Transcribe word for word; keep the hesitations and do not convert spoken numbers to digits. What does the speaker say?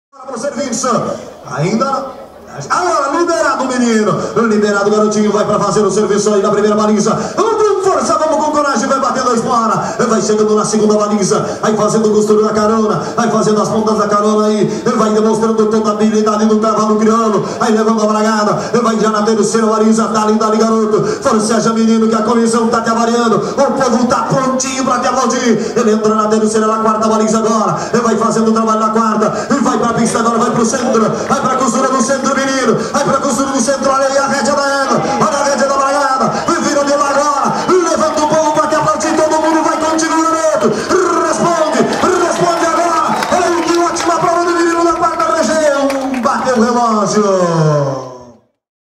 Para o serviço, ainda não. Agora, liberado o menino, liberado o garotinho, vai para fazer o serviço aí na primeira baliza. Com força, vamos com coragem, vai batendo a espora, vai chegando na segunda baliza, vai fazendo o costura da carona, vai fazendo as pontas da carona aí, vai demonstrando toda a habilidade do cavalo crioulo, aí levando a bragada, vai já na terceira baliza, dali, dali garoto, forceja menino que a comissão tá te avariando, o povo tá prontinho para te aplaudir, ele entra na terceira, na quarta baliza agora, vai fazendo o trabalho na quarta, vai para a pista agora, vai pro centro, vai para a costura do centro menino, vai para a costura do centro, olha aí a